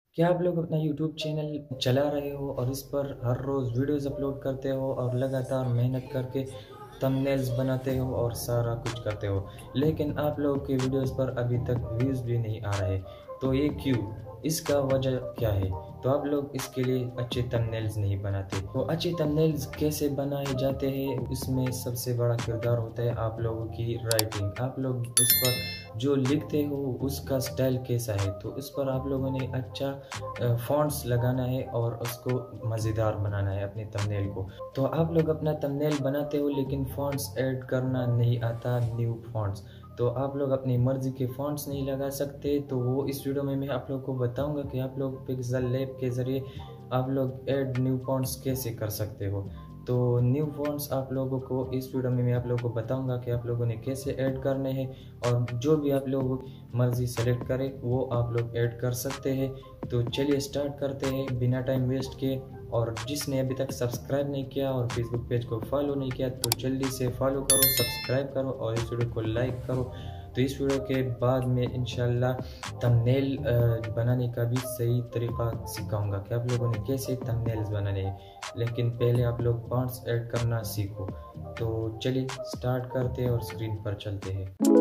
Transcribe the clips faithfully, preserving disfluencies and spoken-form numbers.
क्या आप लोग अपना यूट्यूब चैनल चला रहे हो और इस पर हर रोज़ वीडियोस अपलोड करते हो और लगातार मेहनत करके थंबनेल्स बनाते हो और सारा कुछ करते हो, लेकिन आप लोगों के वीडियोस पर अभी तक व्यूज़ भी नहीं आ रहे, तो ये क्यों? इसका वजह क्या है? तो आप लोग इसके लिए अच्छे थंबनेल्स नहीं बनाते। तो अच्छे थंबनेल्स कैसे बनाए जाते हैं, इसमें सबसे बड़ा किरदार होता है आप लोगों की राइटिंग। आप लोग उस पर जो लिखते हो उसका स्टाइल कैसा है, तो उस पर आप लोगों ने अच्छा फ़ॉन्ट्स लगाना है और उसको मज़ेदार बनाना है अपने थंबनेल को। तो आप लोग अपना थंबनेल बनाते हो लेकिन फ़ॉन्ट्स ऐड करना नहीं आता, न्यू फ़ॉन्ट्स। तो आप लोग अपनी मर्ज़ी के फ़ॉन्ट्स नहीं लगा सकते, तो वो इस वीडियो में मैं आप लोग को बताऊंगा कि आप लोग पिक्सेल लैब के ज़रिए आप लोग ऐड न्यू फ़ॉन्ट्स कैसे कर सकते हो। तो न्यू फ़ॉन्ट्स आप लोगों को इस वीडियो में मैं आप लोगों को बताऊंगा कि आप लोगों ने कैसे ऐड करने हैं, और जो भी आप लोग मर्ज़ी सेलेक्ट करें वो आप लोग ऐड कर सकते हैं। तो चलिए स्टार्ट करते हैं बिना टाइम वेस्ट किए। और जिसने अभी तक सब्सक्राइब नहीं किया और फेसबुक पेज को फॉलो नहीं किया तो जल्दी से फॉलो करो, सब्सक्राइब करो और इस वीडियो को लाइक करो। तो इस वीडियो के बाद में इंशाल्लाह थंबनेल बनाने का भी सही तरीका सिखाऊंगा कि आप लोगों ने कैसे थंबनेल्स बनाने हैं, लेकिन पहले आप लोग फॉन्ट्स ऐड करना सीखो। तो चलिए स्टार्ट करते हैं और स्क्रीन पर चलते हैं।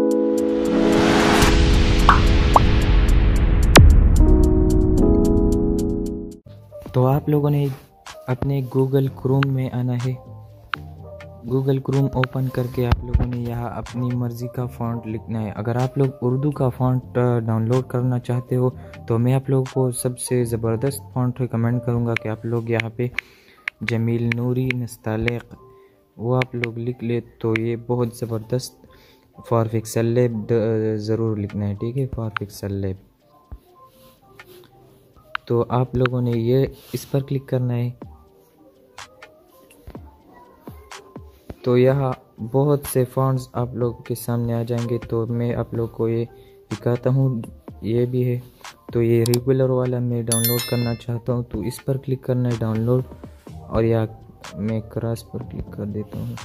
तो आप लोगों ने अपने गूगल क्रोम में आना है। गूगल क्रोम ओपन करके आप लोगों ने यहाँ अपनी मर्ज़ी का फ़ॉन्ट लिखना है। अगर आप लोग उर्दू का फ़ॉन्ट डाउनलोड करना चाहते हो तो मैं आप लोगों को सबसे ज़बरदस्त फ़ॉन्ट रिकमेंड करूँगा कि आप लोग यहाँ पे जमील नूरी नस्तालिक वो आप लोग लिख ले, तो ये बहुत ज़बरदस्त फॉर पिक्सेल लैब ज़रूर लिखना है, ठीक है, फॉर पिक्सेल लैब। तो आप लोगों ने ये इस पर क्लिक करना है। तो यहाँ बहुत से फ़ॉन्ट्स आप लोग के सामने आ जाएंगे, तो मैं आप लोग को ये दिखाता हूँ। ये भी है, तो ये रेगुलर वाला मैं डाउनलोड करना चाहता हूँ, तो इस पर क्लिक करना है डाउनलोड, और यहाँ मैं क्रॉस पर क्लिक कर देता हूँ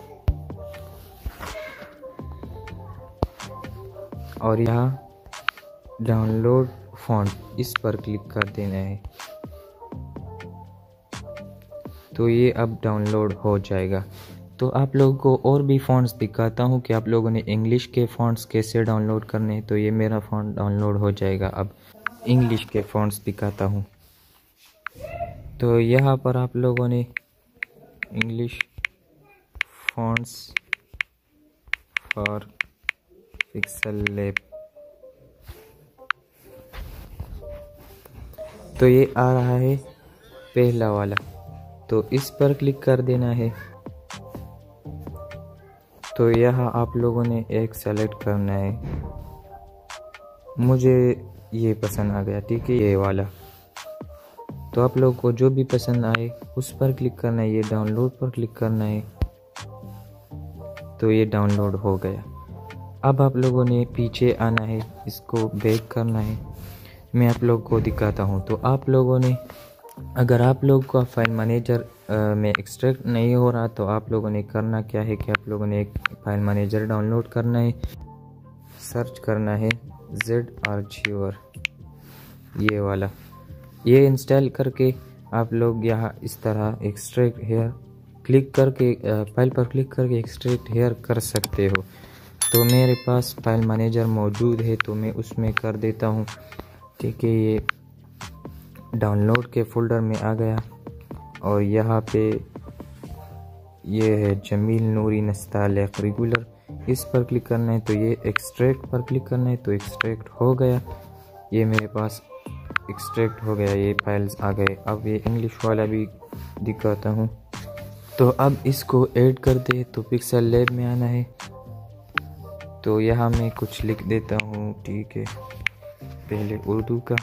और यहाँ डाउनलोड फ़ॉन्ट इस पर क्लिक कर देना है। तो ये अब डाउनलोड हो जाएगा। तो आप लोगों को और भी फ़ॉन्ट्स दिखाता हूँ कि आप लोगों ने इंग्लिश के फ़ॉन्ट्स कैसे डाउनलोड करने हैं। तो ये मेरा फ़ॉन्ट डाउनलोड हो जाएगा। अब इंग्लिश के फ़ॉन्ट्स दिखाता हूँ। तो यहाँ पर आप लोगों ने English fonts for pixel lab, तो ये आ रहा है पहला वाला, तो इस पर क्लिक कर देना है। तो यहाँ आप लोगों ने एक सेलेक्ट करना है। मुझे ये पसंद आ गया, ठीक है, ये वाला। तो आप लोगों को जो भी पसंद आए उस पर क्लिक करना है, ये डाउनलोड पर क्लिक करना है। तो ये डाउनलोड हो गया। अब आप लोगों ने पीछे आना है, इसको बैक करना है। मैं आप लोगों को दिखाता हूँ। तो आप लोगों ने, अगर आप लोग का फाइल मैनेजर में एक्सट्रैक्ट नहीं हो रहा तो आप लोगों ने करना क्या है कि आप लोगों ने एक फाइल मैनेजर डाउनलोड करना है, सर्च करना है जेड आर्चिवर, ये वाला। ये इंस्टॉल करके आप लोग यहाँ इस तरह एक्सट्रैक्ट हेयर क्लिक करके फाइल पर क्लिक करके एक्सट्रैक्ट हेयर कर सकते हो। तो मेरे पास फाइल मैनेजर मौजूद है तो मैं उसमें कर देता हूँ, ठीक है। ये डाउनलोड के फोल्डर में आ गया और यहाँ पे ये है जमील नूरी नस्तालिक रेगुलर, इस पर क्लिक करना है। तो ये एक्सट्रैक्ट पर क्लिक करना है, तो एक्सट्रैक्ट हो गया। ये मेरे पास एक्सट्रैक्ट हो गया, ये फाइल्स आ गए। अब ये इंग्लिश वाला भी दिखाता हूँ। तो अब इसको ऐड कर दे, तो पिक्सेल लैब में आना है। तो यहाँ मैं कुछ लिख देता हूँ, ठीक है, पहले उर्दू का,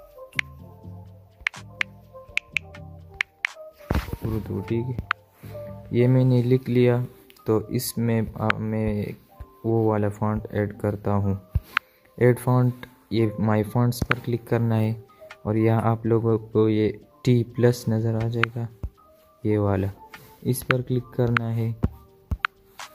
उर्दू, ठीक है, ये मैंने लिख लिया। तो इसमें मैं वो वाला फ़ॉन्ट ऐड करता हूँ, ऐड फ़ॉन्ट, ये माय फ़ॉन्ट्स पर क्लिक करना है और यहाँ आप लोगों को ये टी प्लस नज़र आ जाएगा, ये वाला, इस पर क्लिक करना है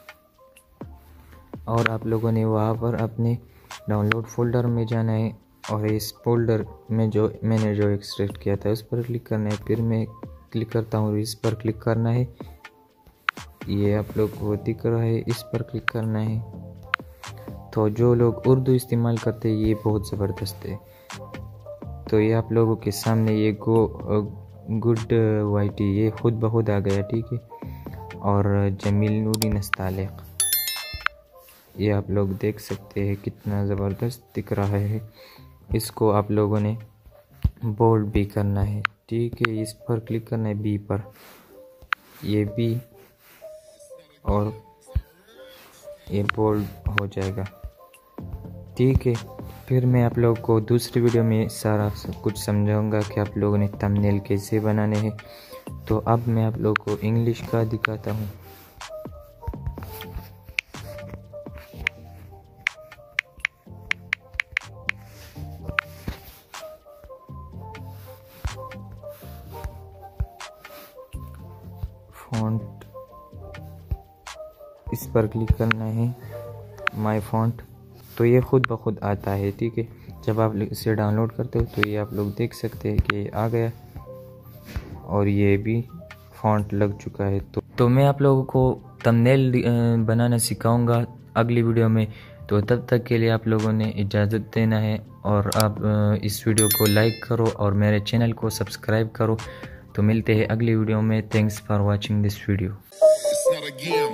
और आप लोगों ने वहाँ पर अपने डाउनलोड फोल्डर में जाना है और इस फोल्डर में जो मैंने जो एक्सट्रैक्ट किया था उस पर क्लिक करना है। फिर मैं क्लिक करता हूँ, इस पर क्लिक करना है, ये आप लोग को दिख रहा है, इस पर क्लिक करना है। तो जो लोग उर्दू इस्तेमाल करते हैं ये बहुत ज़बरदस्त है। तो ये आप लोगों के सामने ये गो गुड वाइटी ये खुद ब खुद आ गया, ठीक है। और जमील नूरी नस्तालिक ये आप लोग देख सकते हैं कितना ज़बरदस्त दिख रहा है। इसको आप लोगों ने बोल्ड भी करना है, ठीक है। इस पर क्लिक करना है, बी पर, ये बी और ये बोल्ड हो जाएगा, ठीक है। फिर मैं आप लोगों को दूसरी वीडियो में सारा सब कुछ समझाऊंगा कि आप लोगों ने थंबनेल कैसे बनाने हैं। तो अब मैं आप लोगों को इंग्लिश का दिखाता हूँ। फॉन्ट, इस पर क्लिक करना है, माय फॉन्ट। तो ये खुद ब खुद आता है, ठीक है। जब आप इसे डाउनलोड करते हो तो ये आप लोग देख सकते हैं कि आ गया और ये भी फॉन्ट लग चुका है। तो तो मैं आप लोगों को थंबनेल बनाना सिखाऊंगा अगली वीडियो में। तो तब तक के लिए आप लोगों ने इजाज़त देना है और आप इस वीडियो को लाइक करो और मेरे चैनल को सब्सक्राइब करो। तो मिलते हैं अगली वीडियो में। Thanks for watching this video.